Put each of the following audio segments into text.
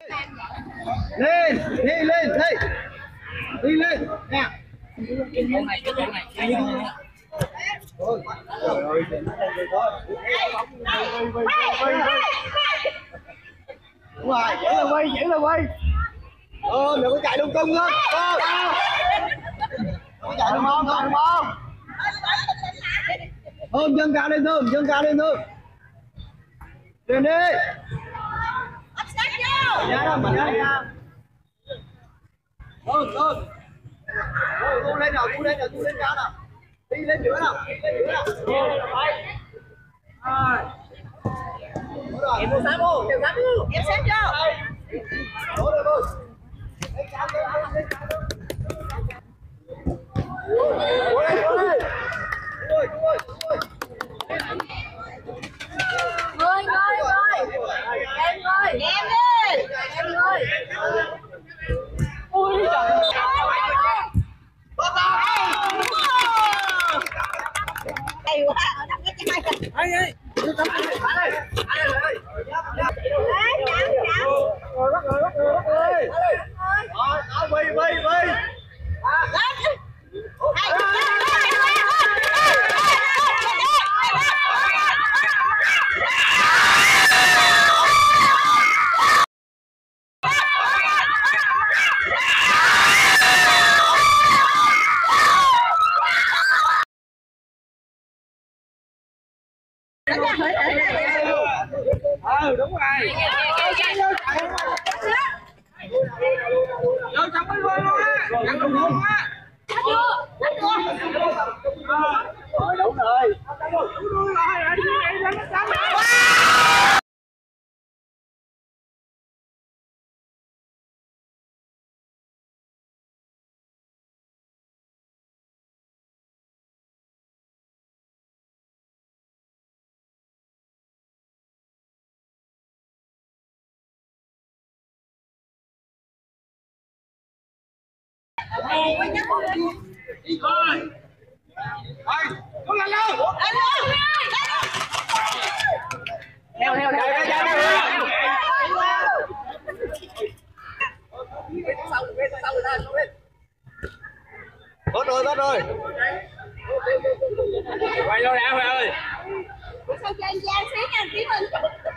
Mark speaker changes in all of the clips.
Speaker 1: Lên, đi lên, đây. Đi lên, nè. Ôi, trời ơi, đúng rồi, giữ là quay. Đừng có chạy lung tung nữa. Đừng có chạy đúng không? Thơm, chân cao lên Thơm, Lên đi. Nhá đâu, nhá. Thơm. Rồi, tu lên nào, tu lên cao nào. Đi lên nữa nào. Em mua sáp vô. Em xếp vô. Đổ rồi luôn. Lên cao lên. Ôi. Em ơi. Ui trời ơi. Hay quá, đập cái chai. Hay. Đúng rồi. Vô trong mới luôn á. Ăn đúng không á. Đúng rồi. Đi rồi. Có lên đâu. Theo. Tốt rồi. Quay lâu nè Huệ ơi.
Speaker 2: Sao cho anh Giang xí nha, tí mình.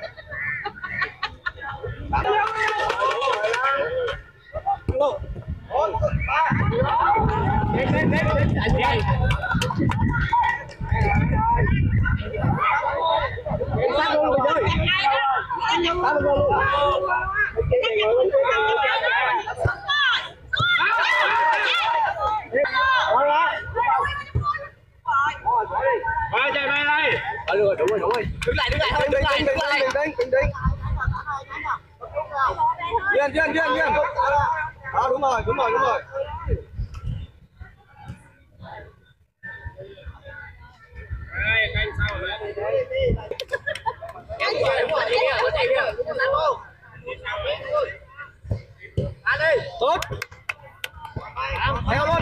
Speaker 1: Đúng rồi. Đứng lại thôi, đứng lại. Duyên. Đó, đúng rồi. Canh sau rồi. Tốt. Theo luôn.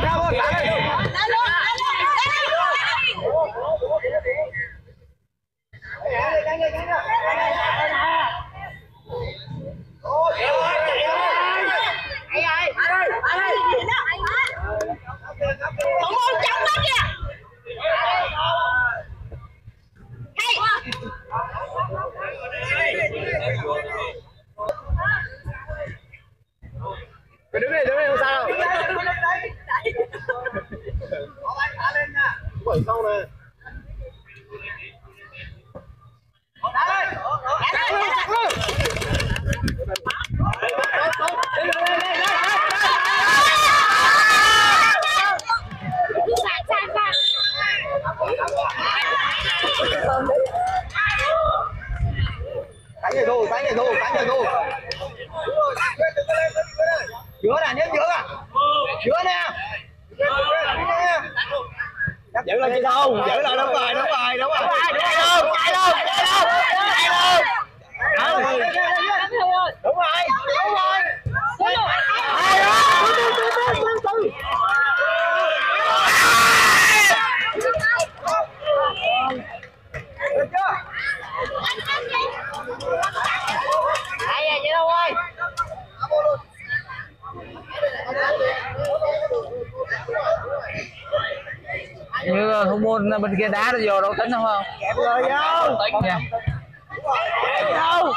Speaker 2: Thủ môn chống đó kìa.
Speaker 1: Mày đứng đây không sao đâu. Bởi sau này. Cánh này đồ. Giữa nè, nhấn giữa nè. Giữa nè. Giữ lên chứ không? Giữ lại đúng rồi. Chạy luôn. Đúng rồi. Được chưa? Vậy đâu ơi.
Speaker 3: thu môn bên kia đá nó vô đâu tính không không?
Speaker 1: Kẹp rồi vô.
Speaker 3: Tính nha.
Speaker 1: Vô.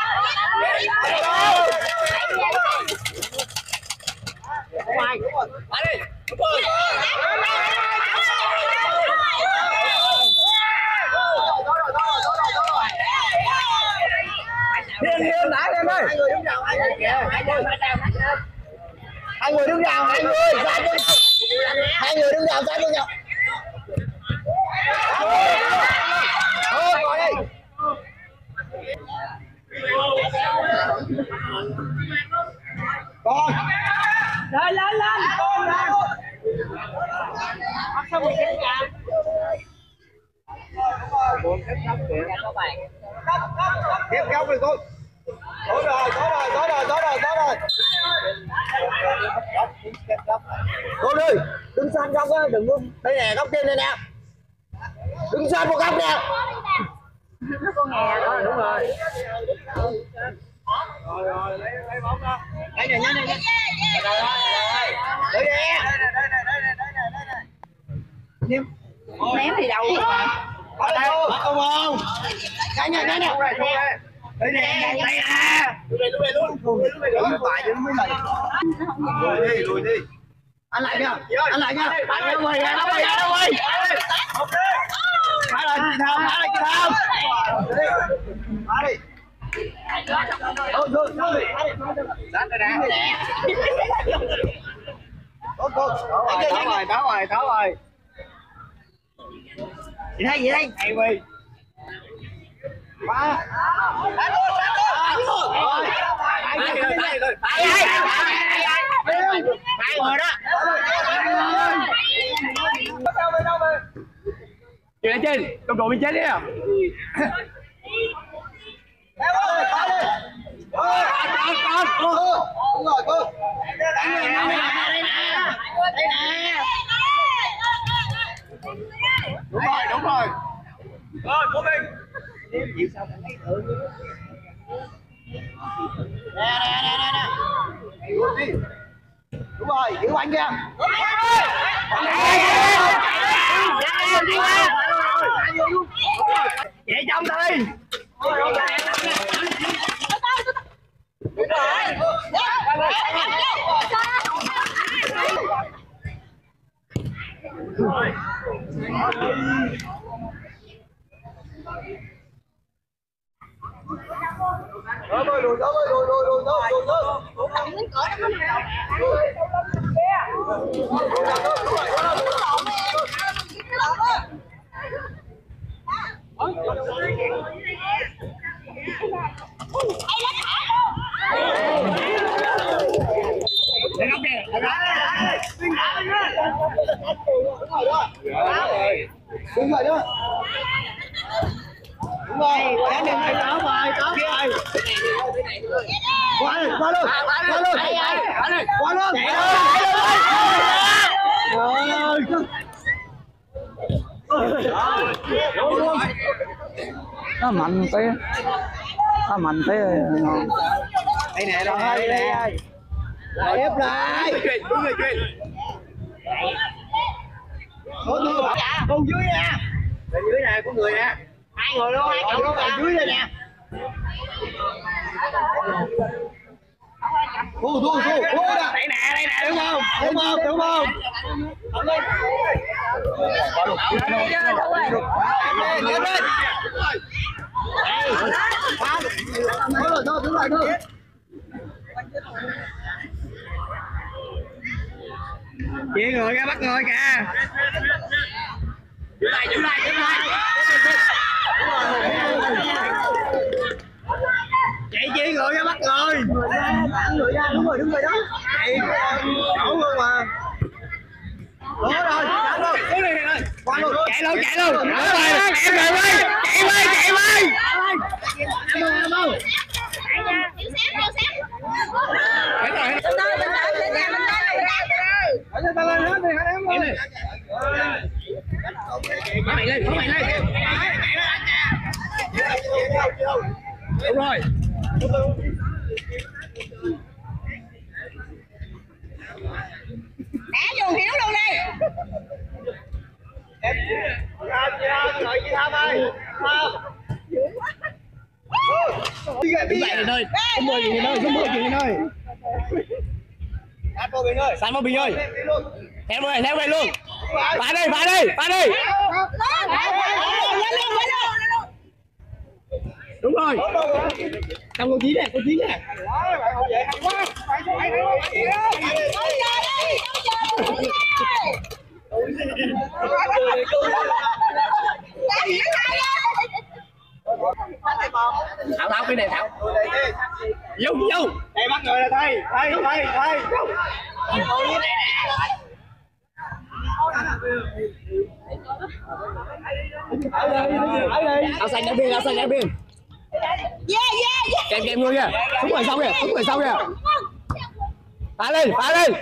Speaker 1: Ngoài. Đi. Đúng rồi. Hiên đá lên ơi. Hai người đứng vào, hai người ra đi. Hai người đứng vào, ra đi nhau. Thôi coi đi. Con. Lên lên lên. Con lên. Bắt xong rồi kéo nhà. Kéo kéo rồi con. Tối rồi. Cô ơi, đứng sang góc á, đừng có đây nè, góc trên đây nè. Đứng sang một góc nè.
Speaker 2: Nó con nghe đó.
Speaker 1: Đúng rồi. Rồi, lấy bóng ra. Đây nè, nhanh. Đây nè.
Speaker 2: Ném thì đâu mà.
Speaker 1: Không không. Cái này nè. Đây nè, đây nè. Lùi bài chứ mới này. Lùi đi. Anh lại nha. Bạn đâu rồi. Phá lại chị Thơm. Phá đi. Thôi. Sát đây nè. Tháo rồi. Vậy đây. Hay quỳ. Ba. Đá luôn. Rồi. Hai người đó.
Speaker 3: Chuyện ở trên, đồng đội bên trên đi à?
Speaker 1: Đúng rồi cô. Đây nè. Đúng rồi. Rồi, của mình. Chịu sao phải lấy thử. Nè. Đúng rồi, giữ anh kia. Vậy trong đi. Lùi. Đúng rồi đó. Đúng rồi, cá nhân này có rồi. Qua luôn. Rồi.
Speaker 3: Nó mạnh tí. Ngon.
Speaker 1: Đây nè, rồi đây nè. Ép lại. Đúng rồi truyền. Con dưới nè. Bên dưới nè, có người nè. Hai người luôn, ở dưới đây nè. Thu nè. Đây nè, đúng không? Lên. Thôi. Chị người ra bắt người kìa. Giữ lại. Chị người ra bắt người. Người ra, đúng rồi đó. Chị đổ luôn mà. Đó rồi, đã luôn. Qua luôn. Chạy luôn. Đúng rồi, em rồi ơi. Chạy ơi. Mày lên. Đúng rồi.
Speaker 2: Đá vô Hiếu luôn đi.
Speaker 1: 10 Bình ơi, số 10 Bình ơi. Sẵn vào Bình ơi. Theo về luôn. Phá đi. Đúng rồi. Trong con 9 nè, con 9 nè. Thảo cái này Thảo. Vô. Đây bắt người là thay. Áo xanh đã biên. Kèm luôn kìa. Súng người sau kìa. Phá lên.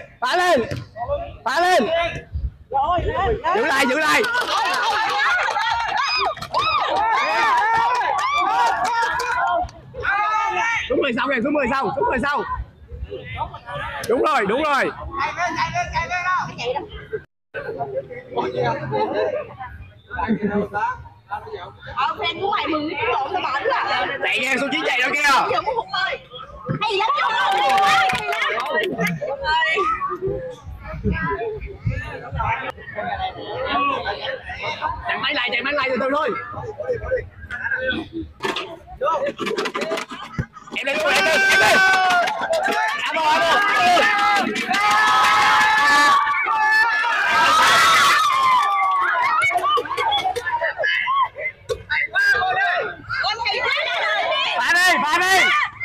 Speaker 1: Giữ lại. Súng người sau. Đúng rồi.
Speaker 2: Fan của mày mừng cái lộn nó bẩn à.
Speaker 1: Chạy nghe số 9 chạy đâu kia.
Speaker 2: Giờ muốn hụt ơi. Hay lắm chú ơi.
Speaker 1: Chạy máy lại từ từ thôi. Em lên. Phá đi.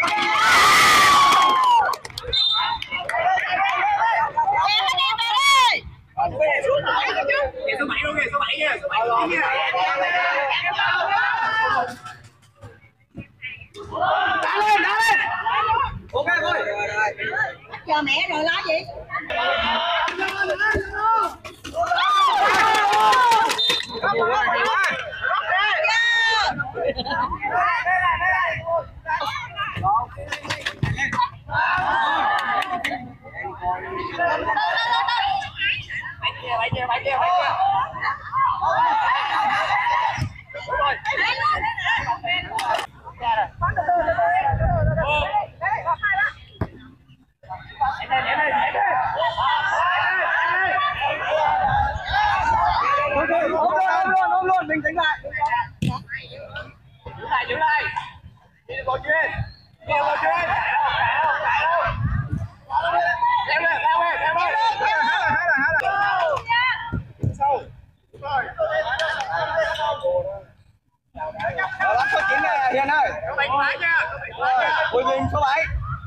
Speaker 1: Số 7 luôn kìa, số 7 kìa. Đá lên. Ok thôi.
Speaker 2: Chờ mẹ rồi lá gì?
Speaker 1: Luôn, bình tĩnh lại. Giữ lại. Đi vào chuyên. Theo về. Sâu. Rồi. Lắm số 9 này Hiền ơi. Số 7 phải nha. Bùi Bình số 7.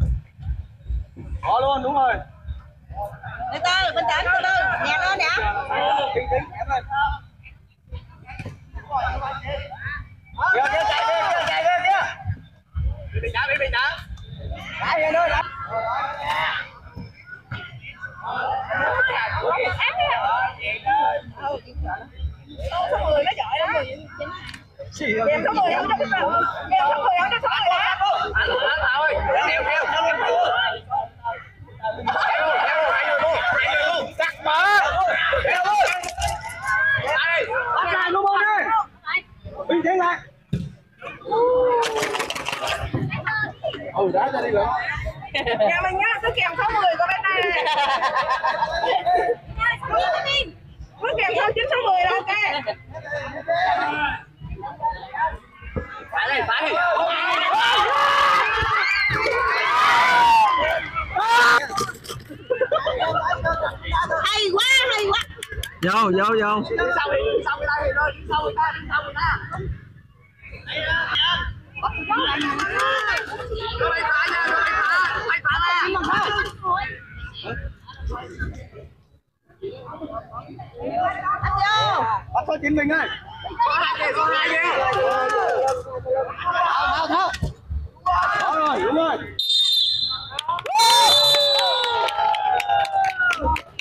Speaker 1: Có luôn, đúng rồi.
Speaker 2: Từ từ, bình tĩnh, nhẹ lên nè.
Speaker 1: Bình tĩnh, em ơi. Kìa, chạy đi. Bị đá. Đá Hiền ơi, đá.
Speaker 2: Số 10 nó giỏi lắm rồi. Em số 10 không có số 10 không có số 10 đó.
Speaker 1: Theo. Sắc mở. Theo luôn. Bắt lại luôn đi. Bình tĩnh lại. Đá ra đi rồi.
Speaker 2: Nhà mình nhá, cứ kèm số 10 của bên này này. Cứ kèm số 9 số 10 là ok.
Speaker 1: Phá đi.
Speaker 2: Hay quá.
Speaker 3: Vô.
Speaker 1: Đứng sau người ta thì thôi, đứng sau người ta. Rồi phá nha, mày phá ra. Bắt số 9 mình ơi. Có hai kìa. Thao. Đó rồi, đúng rồi.